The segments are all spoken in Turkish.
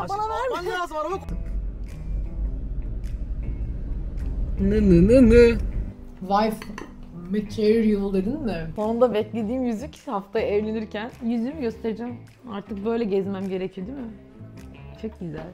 bana verme. Alman lazım araba. Wife material dedin mi? Sonunda beklediğim yüzük, haftaya evlenirken yüzüğümü göstereceğim. Artık böyle gezmem gerekiyor değil mi? Çok güzel.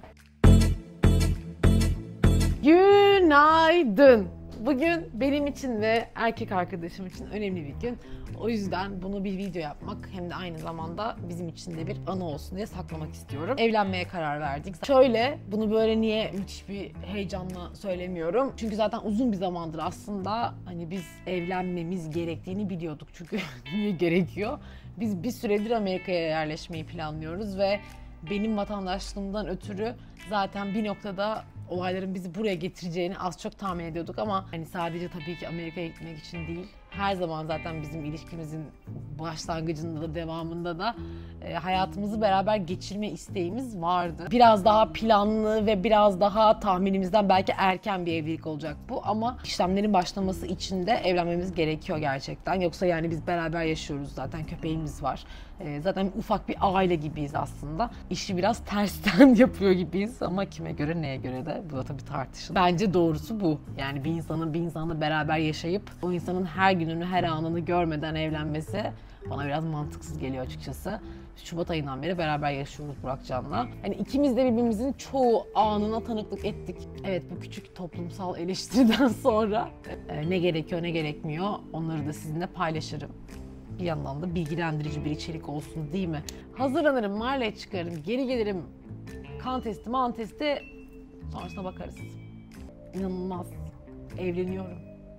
Günaydın. Bugün benim için ve erkek arkadaşım için önemli bir gün. O yüzden bunu bir video yapmak hem de aynı zamanda bizim için de bir anı olsun diye saklamak istiyorum. Evlenmeye karar verdik. Şöyle, bunu böyle niye müthiş bir heyecanla söylemiyorum. Çünkü zaten uzun bir zamandır aslında hani biz evlenmemiz gerektiğini biliyorduk. Çünkü niye gerekiyor? Biz bir süredir Amerika'ya yerleşmeyi planlıyoruz ve benim vatandaşlığımdan ötürü zaten bir noktada olayların bizi buraya getireceğini az çok tahmin ediyorduk ama hani sadece tabii ki Amerika'ya gitmek için değil. Her zaman zaten bizim ilişkimizin başlangıcında da devamında da hayatımızı beraber geçirme isteğimiz vardı. Biraz daha planlı ve biraz daha tahminimizden belki erken bir evlilik olacak bu ama işlemlerin başlaması için de evlenmemiz gerekiyor gerçekten. Yoksa yani biz beraber yaşıyoruz zaten, köpeğimiz var. Zaten ufak bir aile gibiyiz aslında. İşi biraz tersten yapıyor gibiyiz ama kime göre neye göre de bu da tabii tartışılır. Bence doğrusu bu. Yani bir insanın bir insanla beraber yaşayıp o insanın her gününü, her anını görmeden evlenmesi bana biraz mantıksız geliyor açıkçası. Şubat ayından beri beraber yaşıyoruz Burakcan'la. Hani ikimiz de birbirimizin çoğu anına tanıklık ettik. Evet, bu küçük toplumsal eleştiriden sonra ne gerekiyor ne gerekmiyor onları da sizinle paylaşırım. Bir yandan da bilgilendirici bir içerik olsun değil mi? Hazırlanırım, mahalleye çıkarım, geri gelirim. Kan testi, man testi, sonrasına bakarız. İnanılmaz. Evleniyorum.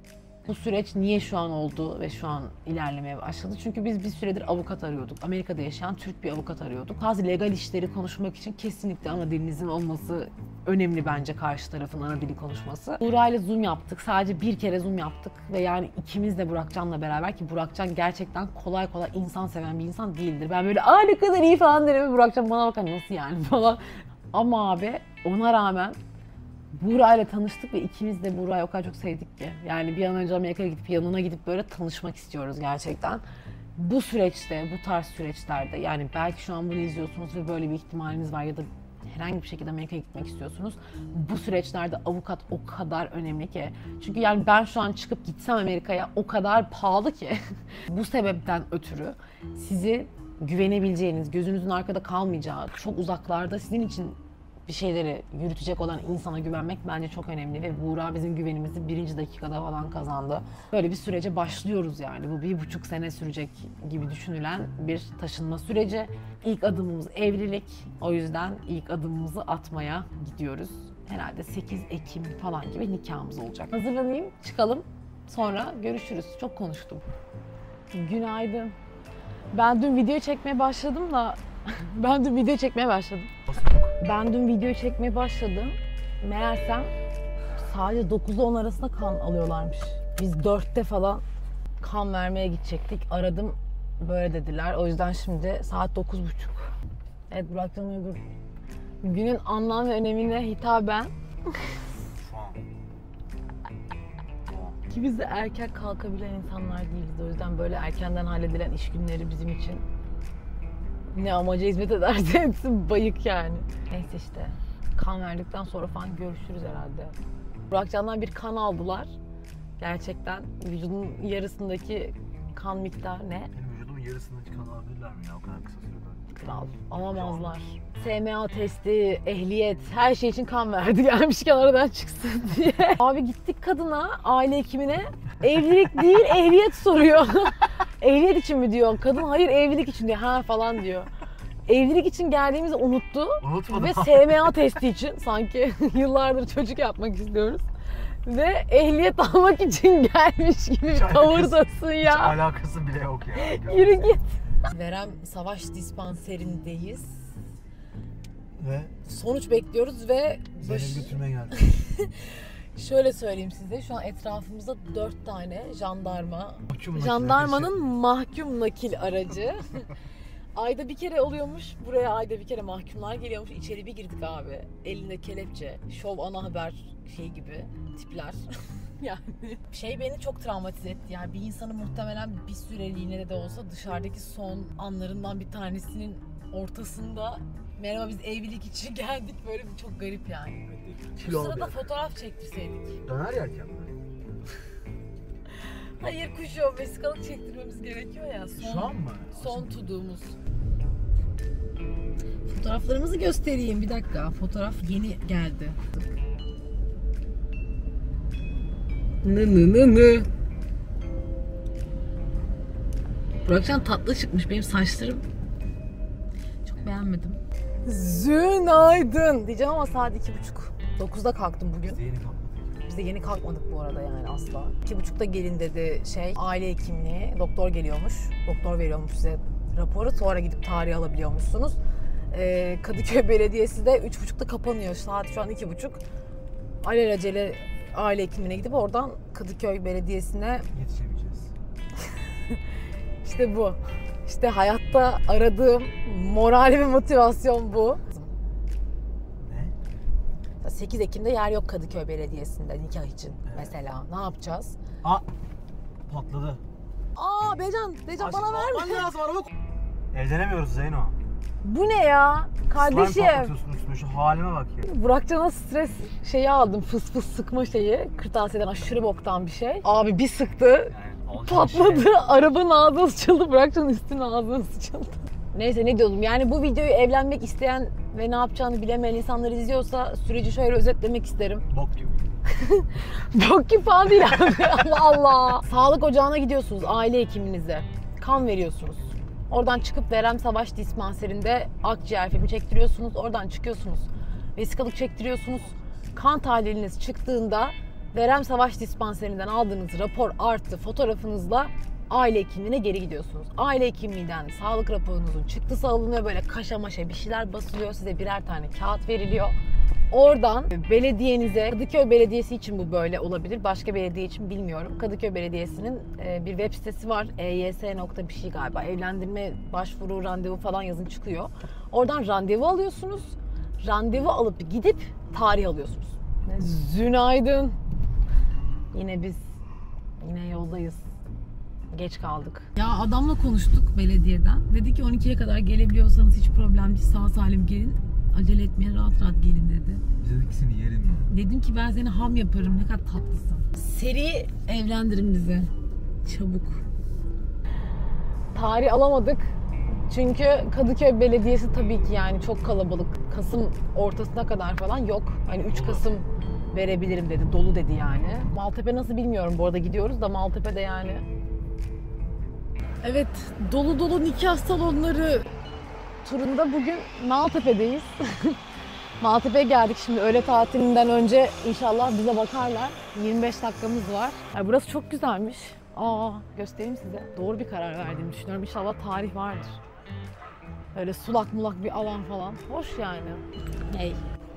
Bu süreç niye şu an oldu ve şu an ilerlemeye başladı? Çünkü biz bir süredir avukat arıyorduk. Amerika'da yaşayan Türk bir avukat arıyorduk. Bazı legal işleri konuşmak için kesinlikle ana dilinizin olması önemli bence, karşı tarafın ana dili konuşması. Buğra ile Zoom yaptık. Sadece bir kere Zoom yaptık ve yani ikimiz de Burakcan'la beraber, ki Burakcan gerçekten kolay kolay insan seven bir insan değildir. Ben böyle ne kadar iyi falan derim. Burakcan bana bakar nasıl yani falan. Ama abi ona rağmen Buğra ile tanıştık ve ikimiz de Buğra'yı o kadar çok sevdik ki. Yani bir an önce Amerika'ya gidip yanına gidip böyle tanışmak istiyoruz gerçekten. Bu süreçte, bu tarz süreçlerde, yani belki şu an bunu izliyorsunuz ve böyle bir ihtimaliniz var ya da herhangi bir şekilde Amerika'ya gitmek istiyorsunuz. Bu süreçlerde avukat o kadar önemli ki. Çünkü yani ben şu an çıkıp gitsem Amerika'ya o kadar pahalı ki. Bu sebepten ötürü sizi güvenebileceğiniz, gözünüzün arkada kalmayacağı, çok uzaklarda sizin için bir şeyleri yürütecek olan insana güvenmek bence çok önemli ve Buğra bizim güvenimizi birinci dakikada falan kazandı. Böyle bir sürece başlıyoruz yani. Bu 1,5 sene sürecek gibi düşünülen bir taşınma süreci. İlk adımımız evlilik. O yüzden ilk adımımızı atmaya gidiyoruz. Herhalde 8 Ekim falan gibi nikahımız olacak. Hazırlanayım, çıkalım. Sonra görüşürüz. Çok konuştum. Günaydın. Ben dün video çekmeye başladım da Ben dün video çekmeye başladım. Meğersem sadece 9'da 10 arasında kan alıyorlarmış. Biz 4'te falan kan vermeye gidecektik. Aradım, böyle dediler. O yüzden şimdi saat 9.30. Evet, Burakcan Uygur. Günün anlam ve önemine hitaben ki biz de erken kalkabilen insanlar değiliz. O yüzden böyle erkenden halledilen iş günleri bizim için ne amaca hizmet ederse etsin bayık yani. Neyse işte kan verdikten sonra falan görüşürüz herhalde. Burakcan'dan bir kan aldılar. Gerçekten vücudun yarısındaki kan miktarı ne? Benim vücudumun yarısındaki kan alabilirler mi ya o kadar kısa sürede? Kral, alamazlar. SMA testi, ehliyet, her şey için kan verdi gelmişken aradan çıksın diye. Abi gittik kadına, aile hekimine. Evlilik değil, ehliyet soruyor. Ehliyet için mi diyor? Kadın hayır evlilik için diyor. Ha falan diyor. Evlilik için geldiğimizi unuttu. Unutmadım. Ve SMA testi için sanki yıllardır çocuk yapmak istiyoruz. Ve ehliyet almak için gelmiş gibi bir tavırdasın ya. Hiç alakası bile yok ya. Yürü git. Verem Savaş Dispanseri'ndeyiz. Ve sonuç bekliyoruz ve Zeynep'i götürmeye geldik. şöyle söyleyeyim size, şu an etrafımızda 4 tane jandarmanın mahkum nakil aracı. Ayda bir kere oluyormuş, buraya ayda bir kere mahkumlar geliyormuş. İçeri bir girdik abi, elinde kelepçe, şov ana haber şey gibi tipler. Yani beni çok travmatize etti. Yani bir insanı muhtemelen bir süreliğine de olsa dışarıdaki son anlarından bir tanesinin ortasında Merhaba biz evlilik için geldik. Böyle bir çok garip yani. Bu Kilo sırada bir. fotoğraf çektirseydik. Döner yerken mi? Hayır kuşu vesikalık çektirmemiz gerekiyor ya. Şu an mı? Son tudumuz. Fotoğraflarımızı göstereyim bir dakika. Fotoğraf yeni geldi. Nı. Burakcan tatlı çıkmış. Benim saçlarım çok beğenmedim. Günaydın diyeceğim ama saat 2:30. 9'da kalktım bugün. Biz de yeni kalktık. Biz de yeni kalkmadık bu arada yani asla. 2:30'da gelin dedi aile hekimliği. Doktor geliyormuş. Doktor veriyormuş size raporu. Sonra gidip tarih alabiliyormuşsunuz. Kadıköy Belediyesi de 3:30'da kapanıyor. Saat şu an 2:30. Alelacele aile hekimliğine gidip oradan Kadıköy Belediyesi'ne Yetişemeyeceğiz. işte bu. İşte hayatta aradığım moral ve motivasyon bu. Ne? 8 Ekim'de yer yok Kadıköy Belediyesi'nde nikah için Evet. mesela. Ne yapacağız? Aa! Patladı. Aa Becan bana verme. lazım araba. Evlenemiyoruz Zeyno. Bu ne ya? Kardeşim. Slime patlatıyorsun üstüme, şu halime bak ya. Burakcan'a stres şeyi aldım. Fıs fıs sıkma şeyi. Kırtasiyeden aşırı boktan bir şey. Abi bir sıktı. Yani Patladı. Arabanın ağzına sıçıldı. Burakcan'ın üstüne ağzına sıçıldı. Neyse ne diyordum. Yani bu videoyu evlenmek isteyen ve ne yapacağını bilemeyen insanlar izliyorsa süreci şöyle özetlemek isterim. bok gibi. Bok gibi falan değil abi. Allah Allah. Sağlık ocağına gidiyorsunuz aile hekiminize. Kan veriyorsunuz. Oradan çıkıp Verem Savaş Dispanserinde akciğer filmi çektiriyorsunuz. Oradan çıkıyorsunuz. Vesikalık çektiriyorsunuz. Kan tahliliniz çıktığında Verem Savaş Dispanserinden aldığınız rapor artı fotoğrafınızla aile hekimliğine geri gidiyorsunuz. Aile hekimliğinden sağlık raporunuzun çıktısı alınıyor. Böyle kaşa maşa bir şeyler basılıyor. Size birer tane kağıt veriliyor. Oradan belediyenize, Kadıköy Belediyesi için bu böyle olabilir. Başka belediye için bilmiyorum. Kadıköy Belediyesi'nin bir web sitesi var. EYS nokta bir şey galiba. Evlendirme başvuru, randevu falan yazın çıkıyor. Oradan randevu alıyorsunuz. Randevu alıp gidip tarih alıyorsunuz. Günaydın. Yine yoldayız. Geç kaldık. Ya adamla konuştuk belediyeden. Dedi ki 12'ye kadar gelebiliyorsanız hiç problem değil. Sağ salim gelin. Acele etmeyin, rahat rahat gelin dedi. Biz dedik seni yerim ya. Dedim ki ben seni ham yaparım, ne kadar tatlısın. Seri evlendirin bizi. Çabuk. Tarih alamadık. Çünkü Kadıköy Belediyesi tabii ki yani çok kalabalık. Kasım ortasına kadar falan yok. Hani 3 Kasım verebilirim dedi, dolu dedi yani. Maltepe nasıl bilmiyorum, bu arada gidiyoruz da Maltepe'de yani. Evet, dolu dolu nikah salonları turunda bugün Maltepe'deyiz. Maltepe'ye geldik şimdi öğle tatilinden önce inşallah bize bakarlar. 25 dakikamız var. Yani burası çok güzelmiş. Göstereyim size. Doğru bir karar verdiğimi düşünüyorum. İnşallah tarih vardır. Öyle sulak mulak bir alan falan. Hoş yani. Hey.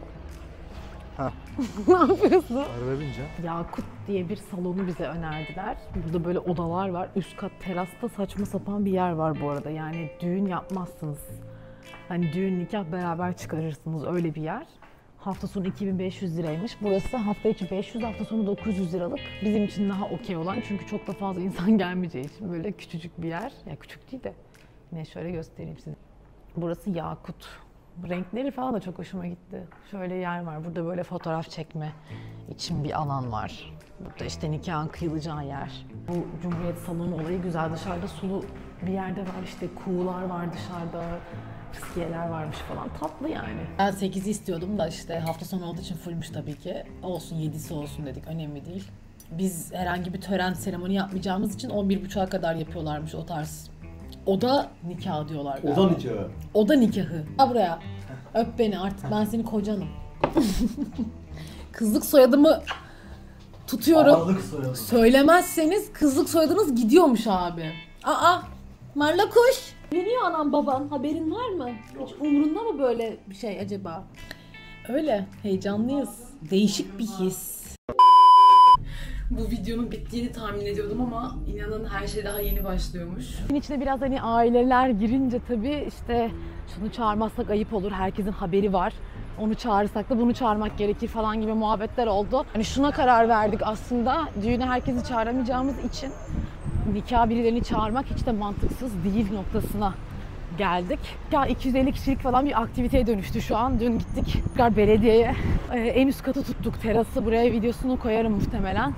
Ne yapıyorsun? Araba bineceğim. Yakut diye bir salonu bize önerdiler. Burada böyle odalar var. Üst kat terasta saçma sapan bir yer var bu arada. Yani düğün yapmazsınız. Hani düğün nikah beraber çıkarırsınız öyle bir yer. Hafta sonu 2500 liraymış. Burası hafta içi 500, hafta sonu 900 liralık. Bizim için daha okey olan çünkü çok da fazla insan gelmeyeceği için böyle küçücük bir yer. Ya küçük değil de yine şöyle göstereyim size. Burası Yakut. Renkleri falan da çok hoşuma gitti. Şöyle yer var. Burada böyle fotoğraf çekme için bir alan var. Burada işte nikahın kıyılacağı yer. Bu Cumhuriyet Salonu olayı güzel. Dışarıda sulu bir yerde var. İşte kuğular var dışarıda. Fıskiyeler varmış falan. Tatlı yani. Ben 8'i istiyordum da işte hafta sonu olduğu için fullmüş tabii ki. Olsun 7'si olsun dedik. Önemli değil. Biz herhangi bir tören, seremoni yapmayacağımız için 11.30'a kadar yapıyorlarmış o tarz. Oda nikahı diyorlar galiba. Oda nikahı. Oda nikahı. Ha buraya. Öp beni artık ben senin kocanım. Kızlık soyadımı tutuyorum. Ağırlık soyadı. Söylemezseniz kızlık soyadınız gidiyormuş abi. Marla kuş. Biliyor anam baban, haberin var mı? Hiç umurunda mı böyle bir şey acaba? Öyle, heyecanlıyız. Değişik bir his. Bu videonun bittiğini tahmin ediyordum ama inanın her şey daha yeni başlıyormuş. İçine biraz hani aileler girince tabii işte şunu çağırmazsak ayıp olur, herkesin haberi var. Onu çağırırsak da bunu çağırmak gerekir falan gibi muhabbetler oldu. Hani şuna karar verdik aslında, düğüne herkesi çağıramayacağımız için nikah birilerini çağırmak hiç de mantıksız değil noktasına geldik. Ya 250 kişilik falan bir aktiviteye dönüştü şu an. Dün gittik tekrar belediyeye. En üst katı tuttuk terası. Buraya videosunu koyarım muhtemelen.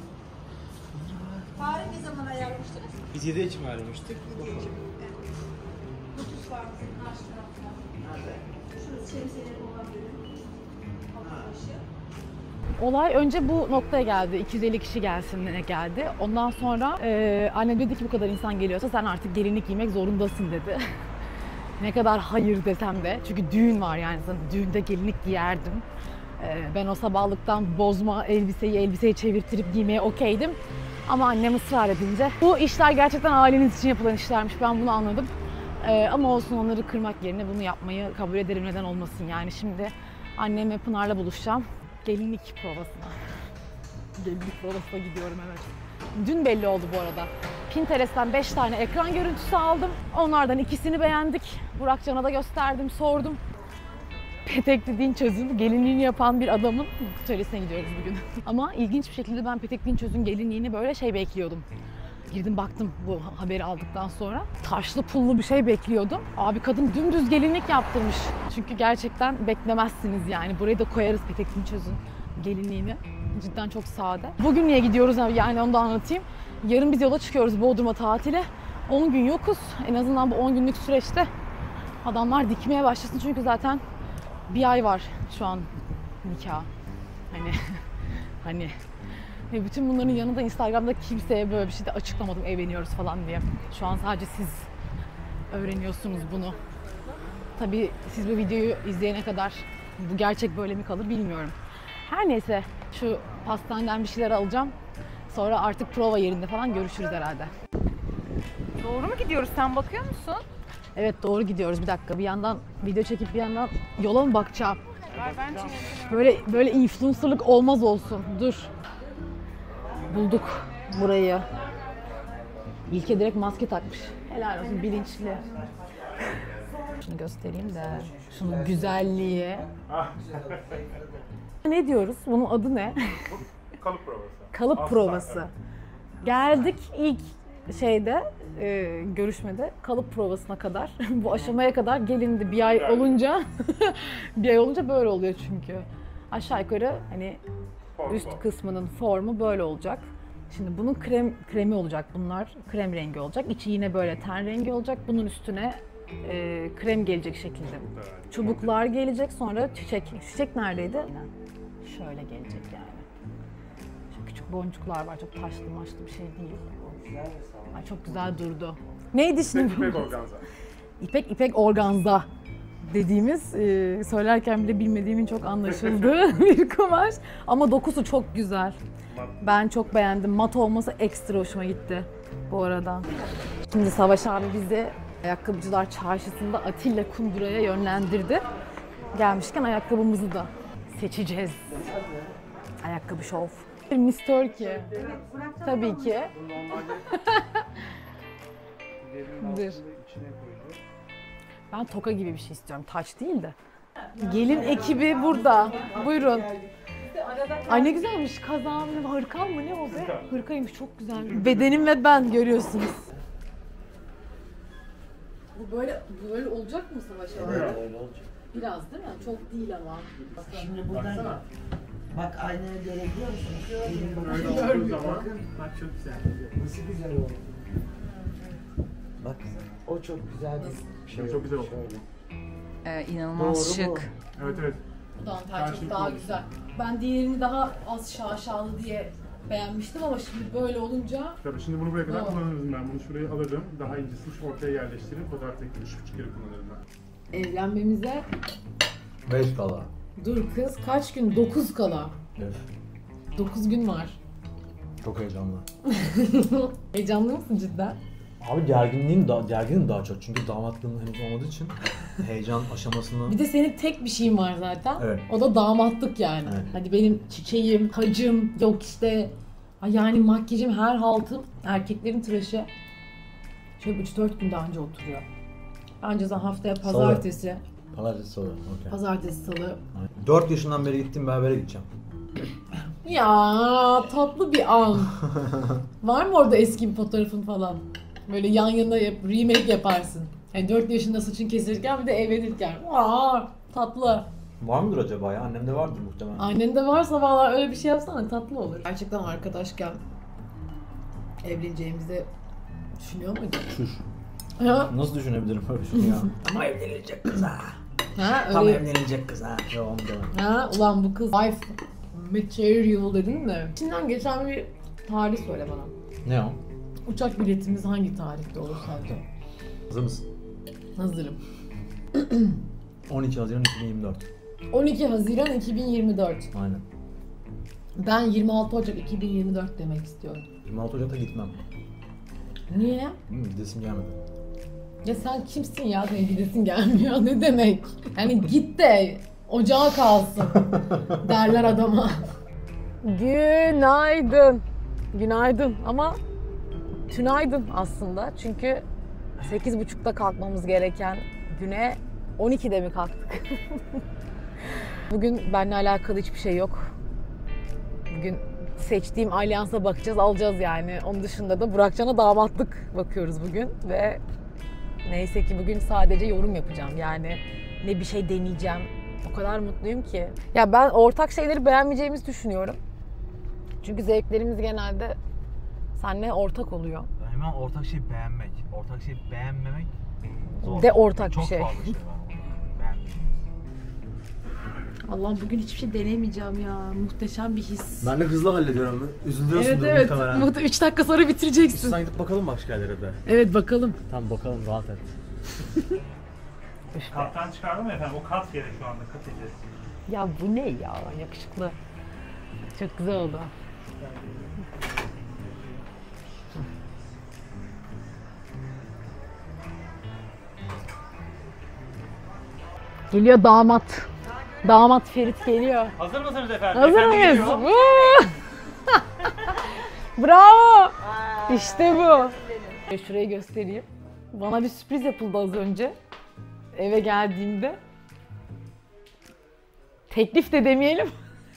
Tarih ne zaman ayarlamıştınız? Biz 7 Ekim ayrılmıştık. Lotus var bizim karşı tarafta. Nerede? Şurası şemsiyeleri olan bölüm. Başı. Olay önce bu noktaya geldi. 250 kişi gelsin diye geldi. Ondan sonra annem dedi ki bu kadar insan geliyorsa sen artık gelinlik giymek zorundasın dedi. Ne kadar hayır desem de. Çünkü düğün var yani. Düğünde gelinlik giyerdim. Ben o sabahlıktan bozma elbiseyi çevirttirip giymeye okeydim. Ama annem ısrar edince. Bu işler gerçekten aileniz için yapılan işlermiş. Ben bunu anladım. Ama olsun, onları kırmak yerine bunu yapmayı kabul ederim, neden olmasın yani. Şimdi annemle Pınar'la buluşacağım. Gelinlik provasına. Gelinlik provasına gidiyorum, evet. Dün belli oldu bu arada. Pinterest'ten 5 tane ekran görüntüsü aldım. Onlardan ikisini beğendik. Burak Can'a da gösterdim, sordum. Petek dediğin çözüm gelinliğini yapan bir adamın atölyesine gidiyoruz bugün. Ama ilginç bir şekilde ben Petek Dinçöz'ün gelinliğini böyle bekliyordum. Girdim baktım bu haberi aldıktan sonra. Taşlı pullu bir şey bekliyordum. Abi kadın dümdüz gelinlik yaptırmış. Çünkü gerçekten beklemezsiniz yani. Burayı da koyarız Petek Dinçöz'ün gelinliğini. Cidden çok sade. Bugün niye gidiyoruz yani onu da anlatayım. Yarın biz yola çıkıyoruz Bodrum'a tatile. 10 gün yokuz. En azından bu 10 günlük süreçte adamlar dikmeye başlasın. Çünkü zaten bir ay var şu an nikah. Hani ve bütün bunların yanında Instagram'da kimseye böyle bir şey de açıklamadım, evleniyoruz falan diye. Şu an sadece siz öğreniyorsunuz bunu. Tabii siz bu videoyu izleyene kadar bu gerçek böyle mi kalır bilmiyorum. Her neyse, şu pastaneden bir şeyler alacağım. Sonra artık prova yerinde falan görüşürüz herhalde. Doğru mu gidiyoruz? Sen bakıyor musun? Evet, doğru gidiyoruz. Bir dakika, bir yandan video çekip bir yandan yola mı bakacağım? Ben çekebilirim. Böyle influencerlık olmaz olsun. Dur. Bulduk burayı. İlke direkt maske takmış. Helal olsun, bilinçli. Şunu göstereyim de. Şunun güzelliği. Ne diyoruz? Bunun adı ne? Kalıp provası. Kalıp provası. Geldik ilk görüşmede kalıp provasına kadar. Bu aşamaya kadar gelindi bir ay olunca. Bir ay olunca böyle oluyor çünkü. Aşağı yukarı hani üst kısmının formu böyle olacak. Şimdi bunun kremi olacak, bunlar krem rengi olacak. İçi yine böyle ten rengi olacak. Bunun üstüne krem gelecek şekilde. Çubuklar gelecek, sonra çiçek. Çiçek neredeydi? Şöyle gelecek yani. Şu küçük boncuklar var, çok taşlı maşlı bir şey değil. Ay, çok güzel durdu. Neydi şimdi bu? İpek organza. İpek organza dediğimiz, söylerken bile bilmediğimin çok anlaşıldığı bir kumaş. Ama dokusu çok güzel. Ben çok beğendim. Mat olması ekstra hoşuma gitti bu arada. Şimdi Savaş abi bizi Ayakkabıcılar Çarşısı'nda Atilla Kundura'ya yönlendirdi. Gelmişken ayakkabımızı da seçeceğiz. Ayakkabı şov. Miss Turkey. Tabii ki. Dur. Ben toka gibi bir şey istiyorum. Taç değil de. Gelin ekibi burada. Buyurun. Ay ne güzelmiş. Kazağım mı, hırkam mı ne o be? Hırkaymış, çok güzel. Bedenim ve ben, görüyorsunuz. Bu böyle olacak mı Savaş abi? Evet, öyle olacak. Biraz değil mi? Çok değil ama. Şimdi buradan bak aynaya görebiliyor musunuz? Öyle olduğu zaman bak çok güzel. Nasıl güzel oldu. Bak o çok güzel bir şey. Çok güzel oldu. İnanılmaz Doğru mu? şık. Evet evet. Bu dantel çok daha güzel. Ben diğerini daha az şaşalı diye beğenmiştim ama şimdi böyle olunca... Tabii şimdi bunu buraya kadar Doğru. kullanırım ben. Bunu şuraya alırım. Daha incesini şu ortaya yerleştiririm. Fotoğraf tekniği 3,5 kere kullanırım ben. Evlenmemize 5 kala. dur kız, kaç gün? 9 kala. Evet. 9 gün var. Çok heyecanlı. Heyecanlı mısın cidden? Abi gerginim daha çok çünkü damatlığım henüz olmadığı için heyecan aşamasını... Bir de senin tek bir şeyin var zaten. Evet. O da damatlık yani. Evet. Hadi benim çiçeğim, tacım, yok işte yani makyajım, her haltım. Erkeklerin tıraşı şöyle 3-4 gün daha önce oturuyor. Bence haftaya pazartesi, Pazartesi sonra, okey. pazartesi, salı. 4 yaşından beri gittim, berbere gideceğim. Ya tatlı bir an. Var mı orada eski bir fotoğrafın falan? Böyle yan yana remake yaparsın Yani 4 yaşında saçın kesilirken bir de evlenirken. Aa, tatlı. Var mıdır acaba ya? Annemde vardır muhtemelen. Annende varsa vallahi öyle bir şey yapsana, tatlı olur. Gerçekten arkadaşken evleneceğimizi düşünüyor muydun? Şuş. Ha? Nasıl düşünebilirim böyle bir şey ya? Ama evlenilecek kız ha. Ha, Tam öyle. evlenilecek kız ha. Yok onu demem. Ha, ulan bu kız wife material dedin mi? İçinden geçen bir tarih söyle bana. Ne o? Uçak biletimiz hangi tarihte olur sence? Hazır mısın? Hazırım. 12 Haziran 2024. 12 Haziran 2024. Aynen. Ben 26 Ocak 2024 demek istiyorum. 26 Ocak'ta gitmem. Niye? Gidesim gelmedi. Ya sen kimsin ya? Senin gidesin gelmiyor. Ne demek? Yani git de ocağa kalsın derler adama. Günaydın. Günaydın ama tünaydın aslında. Çünkü 8.30'da kalkmamız gereken güne 12'de mi kalktık? Bugün benimle alakalı hiçbir şey yok. Bugün seçtiğim alyansa bakacağız, alacağız yani. Onun dışında da Burakcan'a damatlık bakıyoruz bugün ve neyse ki bugün sadece yorum yapacağım. Yani ne bir şey deneyeceğim. O kadar mutluyum ki. Ya ben ortak şeyleri beğenmeyeceğimizi düşünüyorum. Çünkü zevklerimiz genelde seninle ortak oluyor. Hemen ortak şey beğenmek. Ortak şey beğenmemek zor. De ortak Çok bir şey. fazla şey var orada. Beğenmeyeceğimiz. Allah bugün hiçbir şey denemeyeceğim ya. Muhteşem bir his. Ben de hızlı hallediyorum. Üzülüyorsundur Evet. muhtemelen. 3 dakika sonra bitireceksin. Sen gidip bakalım başka yerlere de. Evet bakalım. Tamam bakalım rahat et. Kattan çıkardım ya efendim. O kat yeri şu anda. Kat edeceğiz. Ya bu ne ya? Yakışıklı. Çok güzel oldu. Geliyor damat. Damat Ferit geliyor. Hazır mısınız efendim? Hazır Efendim mıyız? geliyor. Bravo. İşte bu. Şurayı göstereyim. Bana bir sürpriz yapıldı az önce. Eve geldiğimde. Teklif de demeyelim.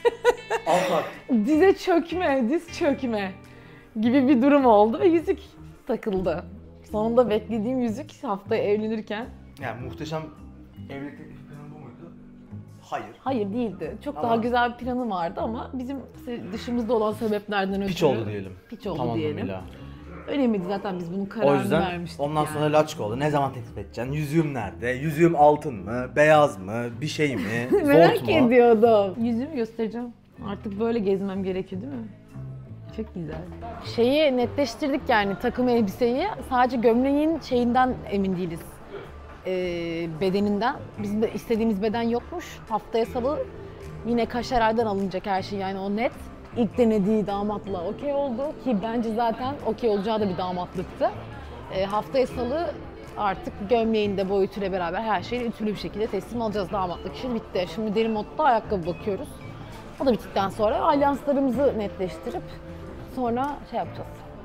Dize çökme, diz çökme gibi bir durum oldu ve yüzük takıldı. Sonunda beklediğim yüzük haftaya evlenirken. Yani muhteşem evlilik teklifi planı bu muydu? Hayır. Hayır değildi. Çok Ama- daha güzel bir planı vardı ama bizim dışımızda olan sebeplerden ötürü. Piç oldu diyelim. Piç oldu Tam diyelim. anlamıyla. Önemliydi zaten biz bunun O kararını yüzden vermiştik ondan yani. sonra laçka oldu. Ne zaman teklif edeceksin? Yüzüğüm nerede? Yüzüğüm altın mı? Beyaz mı? Bir şey mi? Merak Zort mu? ediyordum. Yüzümü göstereceğim. Artık böyle gezmem gerekiyor değil mi? Çok güzel. Şeyi netleştirdik yani takım elbiseyi. Sadece gömleğin şeyinden emin değiliz. Bedeninden. Bizim de istediğimiz beden yokmuş. Haftaya salı yine Kaşeray'dan alınacak her şey yani o net. İlk denediği damatla okey oldu ki bence zaten okey olacağı da bir damatlıktı. Haftaya salı artık gömleğin de boyutuyla beraber her şeyi ütülü bir şekilde teslim alacağız, damatlık işi bitti. Şimdi deri modda ayakkabı bakıyoruz. O da bittikten sonra alyanslarımızı netleştirip sonra şey yapacağız.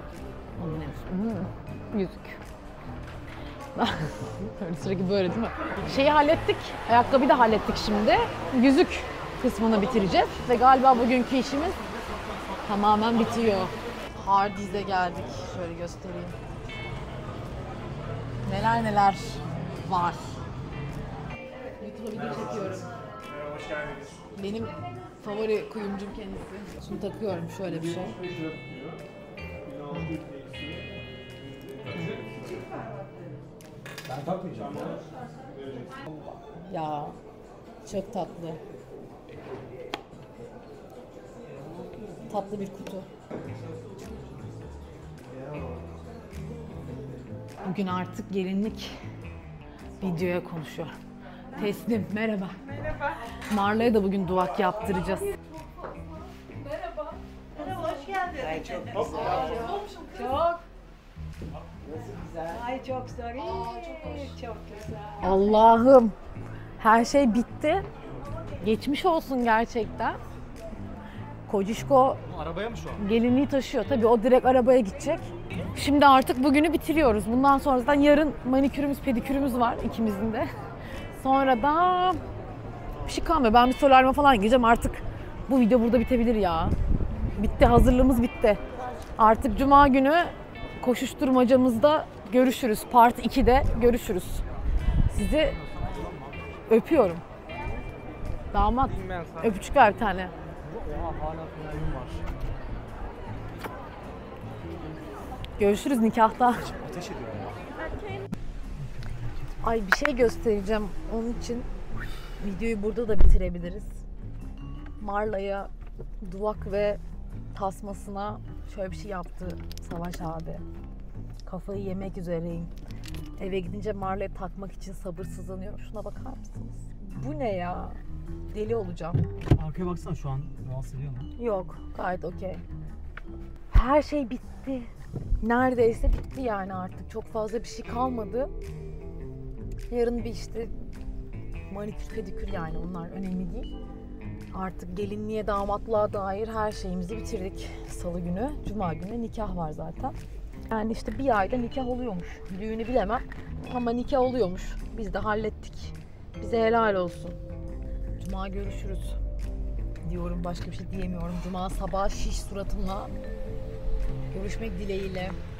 Yüzük. Sürekli böyle değil mi? Şeyi hallettik, ayakkabıyı da hallettik şimdi. Yüzük kısmını bitireceğiz ve galiba bugünkü işimiz tamamen bitiyor. Hardee's'e geldik. Şöyle göstereyim. Neler neler var. YouTube'a video çekiyorum. Hoş geldiniz. Benim favori kuyumcum kendisi. Şimdi takıyorum şöyle bir şey. Ben takmayacağım. Ya çok tatlı. Tatlı bir kutu. Bugün artık gelinlik videoya konuşuyor. Teslim, merhaba. Merhaba. Marla'ya da bugün duvak yaptıracağız. Ay çok zor. Çok güzel. Allah'ım, her şey bitti. Geçmiş olsun gerçekten. Kocişko Arabaya mı şu an? gelinliği taşıyor. Tabii o direkt arabaya gidecek. Şimdi artık bugünü bitiriyoruz. Bundan sonradan yarın manikürümüz, pedikürümüz var ikimizin de. Sonra da bir şey kalmıyor. Ben bir solaryuma falan gideceğim. Artık bu video burada bitebilir ya. Bitti, hazırlığımız bitti. Artık cuma günü koşuşturmacamızda görüşürüz. Part 2'de görüşürüz. Sizi öpüyorum. Damat, öpücük ver bir tane. Görüşürüz nikahta. Ateş ediyor ya. Ay bir şey göstereceğim. Onun için videoyu burada da bitirebiliriz. Marla'ya duvak ve tasmasına şöyle bir şey yaptı Savaş abi. Kafayı yemek üzereyim. Eve gidince Marla'ya takmak için sabırsızlanıyorum. Şuna bakar mısınız? Bu ne ya? Deli olacağım. Arkaya baksana şu an rahatsız ediyor mu? Yok, gayet okey. Her şey bitti. Neredeyse bitti yani artık. Çok fazla bir şey kalmadı. Yarın bir işte manikür pedikür yani onlar önemli değil. Artık gelinliğe, damatlığa dair her şeyimizi bitirdik. Salı günü, cuma günü nikah var zaten. Yani işte bir ayda nikah oluyormuş. Düğünü bilemem ama nikah oluyormuş. Biz de hallettik. Bize helal olsun. Cuma görüşürüz diyorum. Başka bir şey diyemiyorum. Cuma sabah şiş suratımla görüşmek dileğiyle.